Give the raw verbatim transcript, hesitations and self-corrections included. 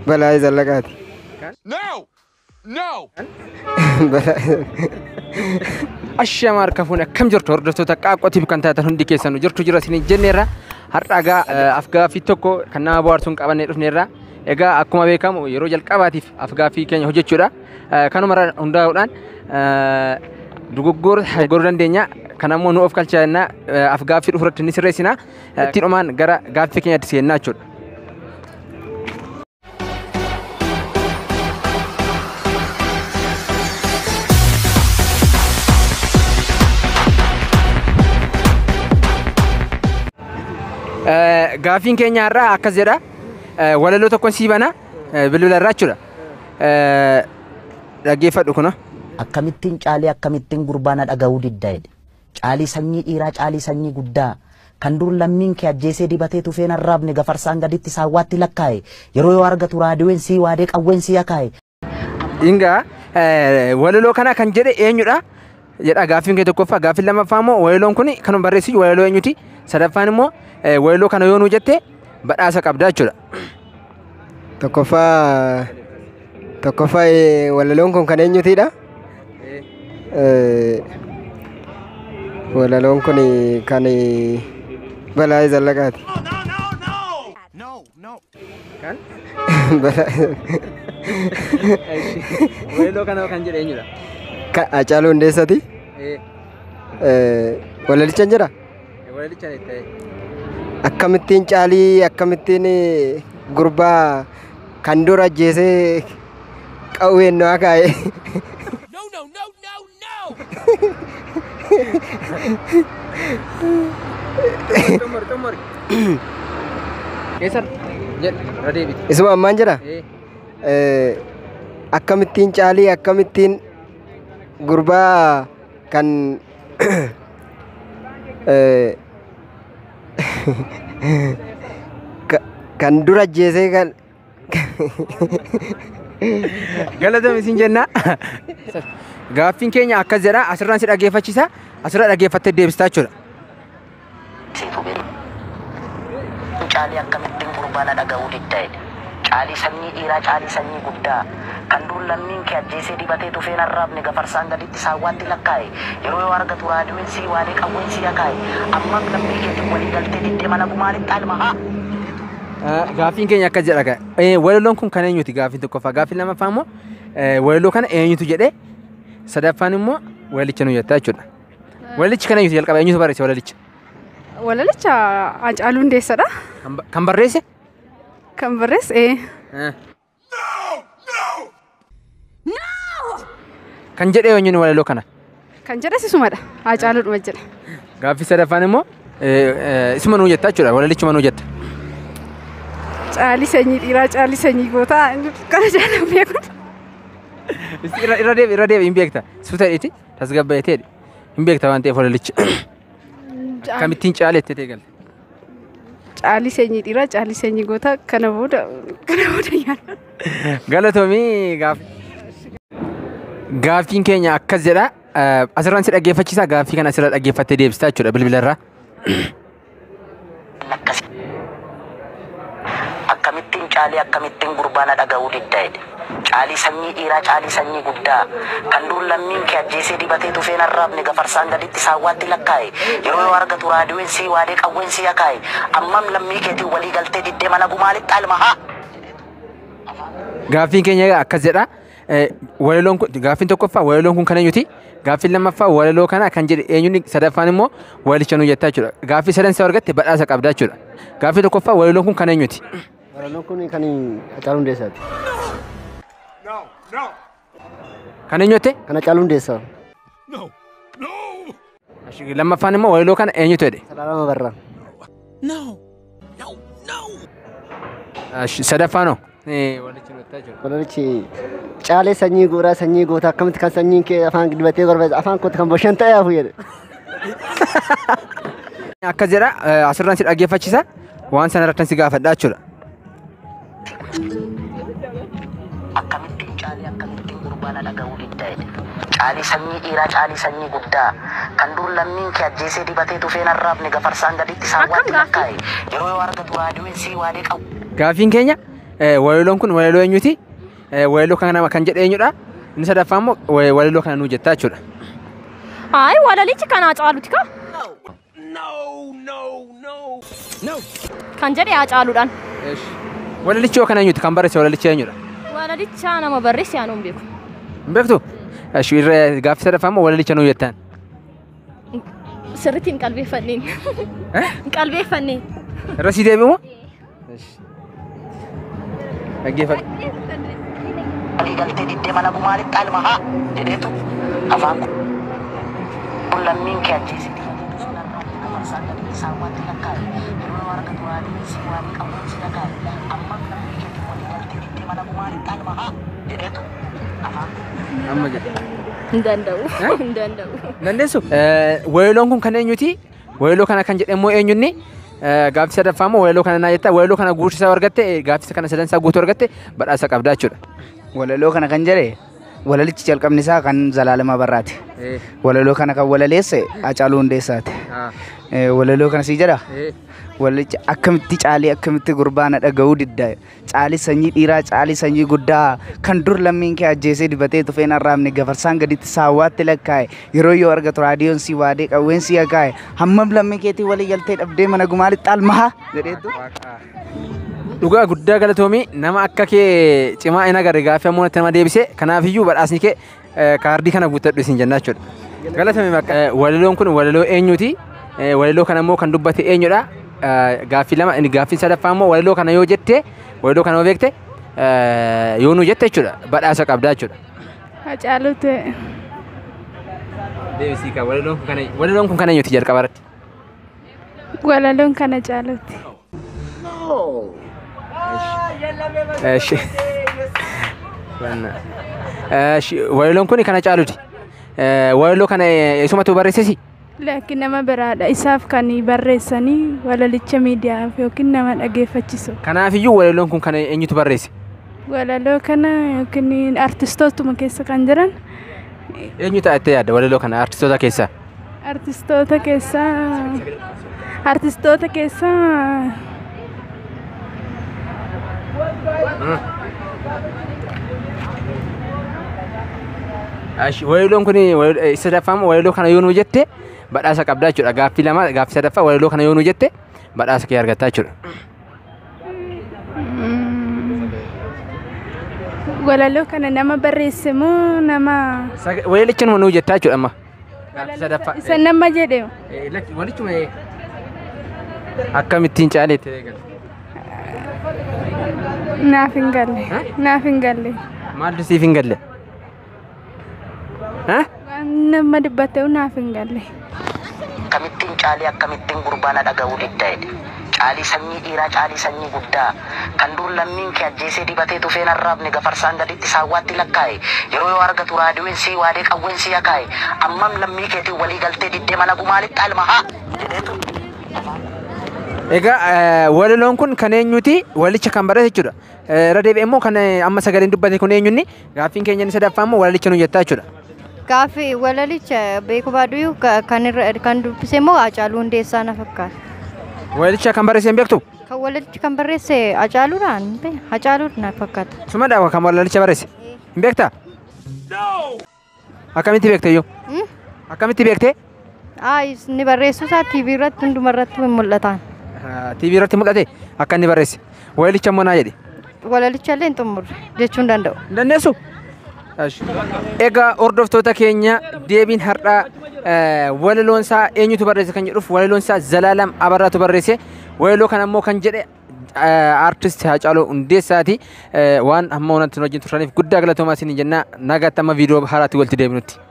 Balaa Zallaqaati. No! No! Ashama harkafuun akkam jirtu hordoftoota qaaqotiif kan taatan hundi keessanuu jirtu jira isin jenneerra har'aagaa afgaaffii tokko kan nama bohaarsuun qabannee dhufneerra. Egaa akkuma beekamu yeroo jalqabaatiif afgaaffii keenya hojjechuudha. Kanuma hundaa'uudhaan dogoggora godhuu dandeenya. Kanammoo nu of galchaa jennaa afgaaffii dhufuurratti ni sirreessina. Itti dhumaan gara gaaffii keenyatti seennaa jechuudha. Gaaffiin keenya har'aa akkas jedha. Walaloo tokkoon sii bana bilbila irraa jechuudha. Dhaggeeffadhu kuna. Akkamittiin caalii akkamittiin gurbaana dhaga'uu didda jedhe. Caalii sanyii dhiiraa caalii sanyii guddaa kan dur lammiin kee ajjeesee dibatee tufeen arraabne gafarsaan gaditti saawwaatti lakkaa'e yeroo yoo argatu raadiyoon sii waadee qawween sii akaa'e. Ingaa walaloo kana kan jedhe eenyudha? Jedha gaaffiin kee tokkoffaa. Gaaffiin lammaffaa immoo walaloon kun kanuma barreessu walaloo eenyuti? Sadaffaan immoo walaloo kana yoo nu jette badhaasa qabda jechuudha. Tokkoffaa tokkoffaa walaloon kun kan eenyutiidha? Walaloon kun kan Balaa Zallaqaati. No, no. Kan? Balaa walaloo kana kan jedhe eenyudha? Haacaaluu Hundeessaati. Walalicha hin jira? Walalicha ni ta'e. Akkamittiin caalii akkamittiin gurbaa kan dur ajjeesee qawween nu akaa'e. No, no, no, no, no! Tumor, tumor. Keessa jedha radeebiti. Isuma ammaan jira? Akkamittiin caalii akkamittiin gurbaa kan kan dur ajjeesee kan Galatoomi isin jenna. Gaaffiin keenya akkas jedha. Asirraan si dhaggeeffachisa. Asirra dhaggeeffattee deebistaa jechuudha. Caalii akkamittiin gurbaana dhaga'uu didda jedhe. Caalii sanyii dhiiraa caalii sanyii guddaa kan dur lammiin kee ajjeesee dibatee tufeen arraabne gafarsaan gaditti saawwaatti lakkaa'e yeroo yoo argatu raadiyoon sii waadee qawween sii akaa'e ammam lammii keetiin walii galtee diddee mana gumaalitti alma haa. Gaaffiin keenya akkas jedha. Walaloon kun kan eenyuti? Gaaffiin tokkoffaa. Gaaffiin lammaffaa immoo walaloo kana eenyutu jedhe? Sadaffaan immoo walalicha nu jettaa jechuudha. Walalichi kan eenyuti jalqaba? Eenyutu barreesse walalicha? Walalicha Haacaaluu Hundeessadha. Kan barreesse? Kan barreesse ee. Kan jedhe eenyuun walaloo kana? Kan jedhe isumadha. Haacaaluu dhuma jedha. Gaaffii sadaffaan immoo isuma nuu jettaa jechuudha. Walalichuma nuu jetta. Caalii sanyii dhiiraa caalii sanyii gootaa kana jaallan beekun. Irra deebi irra deebi hin beekta. Suuteedhiti tasgabbaa'eetee hin beekta waan ta'eef walalicha. Akkamittiin caalee itti galte? Caalii sanyii dhiiraa caalii sanyii gootaa kana booda kana booda yaala. Galatoomii gaaffii. Gaaffiin keenya akkas jedha. Asirraan si dhaggeeffachiisa. Gaaffii kana asirra dhaggeeffattee deebistaa jechuudha bilbila irraa. Akkamittiin caalii akkamittiin gurbaana dhaga'uu didda jedhe. Caalii sanyii dhiiraa caalii sanyii guddaa kan dur lammiin kee ajjeesee dibatee tufeen arraabne gafarsaan gaditti saawwaatti lakkaa'e yeroo yoo argatu raadiyoon sii waadee qawween sii akaa'e ammam lammii keetiin walii galtee diddee mana gumaalitti alma haa. Gaaffiin keenya akkas jedha. Walaloon kun gaaffiin tokkoffaa walaloon kun kan eenyuti? Gaaffiin lammaffaa walaloo kana kan jedhe eenyuun sadaffaan immoo walalicha nu jettaa jechuudha. Gaaffii sadan isa argatte badhaasa qabda jechuudha. Gaaffii tokkoffaa walaloon kun kan eenyuti? Walaloon kun kan Haacaaluu Hundeessaati. No, no! Kan eenyuti? Kan Haacaaluu Hundeessaa. No, no! Lammaffaan immoo walaloo kana eenyutu jedhe? Zaallalam Abara. No, no, no! Sadaffaanoo? Walalichi caalee sanyii gooraa sanyii goota akkamitti kan sanyiin kee afaan dibatee gorbees afaan kootti kan boshan ta'ee hafu jedhe. Akkas jedha. Asirraan si dhaggeeffachisa. Waan sana irratti si gaafadhaa jechuudha. Akkamittiin caalii akkamittiin gurbaana dhaga'uu didda jedhe. Caalii sanyii dhiiraa caalii sanyii guddaa kan dur lammiin kee ajjeesee dibatee tufeen arraabne gafarsaan gaditti saawwaatti lakkaa'e yeroo yoo argatu raadiyoon sii waadee qabu. Gaaffiin keenya Waalaloon kun waalalo eenyuti? Waalalo kana kan jedhe eenyudha? Inni sadaffaa immoo waalalo kana nuu jettaa jechuudha. Ay, walalichi kana Haacaaluuti ka? No, no, no. No. Kan jedhe Haacaaluudhaan. Walalichi yoo kana eenyuti? Kan barreesse walalichi eenyudha? Walalicha nama barreesse yaa nuun beeku. Hin beektu? Gaaffii sadaffaa immoo walalicha nuu jettaan. Sirriitti hin qalbeeffanneen. Hin qalbeeffanneen. Irra sii deebi'u moo? Dhaggeeffadhu. Waliigaltee diddee mana gumaalitti alma haa jedheetu afaan kun lammiin kee ajjeesiti. Amma jedhe. Hin danda'u. Hin danda'u. Dandeessu? Waalaloon kun kan eenyuti? Waalalo kana kan jedhe immoo eenyunni? Gaaffii sadaffaa immoo waalalo kana naa jettaa. Waalalo kana guutuusaa argatte gaaffii kana sadansaa guutuu argatte badhaasa qabdaa jechuudha. Waalalo kana kan jedhe walalichi jalqabni isaa kan Zaallalam Abaraati. Waalalo kana kan walaleesse Haacaaluu Hundeessaati. Waalalo kana sii jedha. Walalichi akkamitti caalii akkamitti gurbaana dhaga'uu didda. Caalii sanyii dhiiraa caalii sanyii guddaa kan dur lammiin kee ajjeesee dibatee tufeen arraabne gafarsaan gaditti saawwaatti lakkaa'e yeroo yoo argatu raadiyoon si waadee qawween si akaa'e hammam lammii keetii walii galtee dhabdee mana gumaalitti almaha jedheetu. Dhugaa guddaa galatoomii nama akka kee cimaa ina gari gaaffii ammoo natti nama deebise kanaafiyyuu badhaasni kee kaardii kana guuttadhu isin jennaa jechuudha. Galatoomii bakka waalaloon kun waalalo eenyuti? Waalalo kana immoo kan dubbate eenyudha? Gaaffii lama inni gaaffii sadaffaa immoo waalalo kana yoo jette waalalo kana yoo beekte yoo nu jette jechuudha badhaasa qabdaa jechuudha. Haacaaluu ta'e. Deebisii kaa waalaloon kun kana waalaloon kun kana eenyuti jalqaba irratti? Waalaloon kana Haacaaluuti. Eesh. Waalaloon kun kana Haacaaluuti. Waalalo kana isumatu barreessisi? Laakiin nama biraadha. Isaaf kan barreessanii walalicha miidiyaaf yookiin nama dhageeffachisu. Kanaafiyyuu waalaloon kun kana eenyutu barreesse? Waalalo kana yookiin artistootuma keessa kan jiran. Eenyu ta'ettee yaadda waalalo kana artistoota keessaa? Artistoota keessaa artistoota keessaa Waalaloon kun sadaffaa waalalo kana yoo nu jette badhaasa qabdaa jechuudha. Gaaffii lama gaaffii sadaffaa waalalo kana yoo nu jette badhaasa kee argattaa jechuudha. Waalalo kana nama barreesse moo nama walalicha nu jettaa jechuudha amma. Gaaffii sadaffaa. Isa nama jedhe. Walichuma akkamittiin caaleetti eegala? Naaf hin galle. Naaf hin galle. Maaltu siif hin galle? Nama dubbatee naaf hin galle. Akkamittiin caalii akkamittiin gurbaana dhaga'uu diddaa'edha. Caalii sanyii dhiiraa caalii sanyii guddaa kan dur lammiin kee ajjeesee dibatee tufeen arraabne gafarsaan gaditti saawwaatti lakkaa'e yeroo yoo argatu raadiyoon si waadee qawween si akaa'e ammam lammii keetiin walii galtee diddee mana gumaalitti alma haa jedheetu. Egaa waalaloon kun kan eenyuti? Walicha kan barreesse jechuudha. Irra deebi'ee immoo kan amma sagaleen dubbate kun eenyunni? Gaaffiin keenya inni sadaffaa immoo waalalicha nu jettaa jechuudha. Gaaffii walalicha beeku baaduu kan irra kan dubbise immoo Haacaaluu Hundeessaa na fakkaata. Waalalicha kan barreesse hin beektu? Kan walalicha kan barreesse Haacaaluudhaan Haacaaluu na fakkaata. Suma dha kan walalicha barreesse hin beektaa? Akkamitti beekte iyyuu? Akkamitti beekte? Inni barreessu isaa T V irratti hunduma irratti mul'atan. T V irratti mul'ate akka inni barreesse. Waalalicha immoo naa jedhe. Walalicha illee hin xumurre jechuu hin danda'u. Dandeessu? Egaa hordoftoota keenya deebiin har'aa waalaloon isaa eenyutu barreesse kan jedhuuf waalaloon isaa Zaallalam Abaraatu barreesse. Waalalo kana immoo kan jedhe artist Haacaaluu Hundeessaati. Waan amma wanta nu wajjin turaniif guddaa galatoomaa isin jenna. Nagaatti amma viidiyoo haaraatti walitti deebinutti.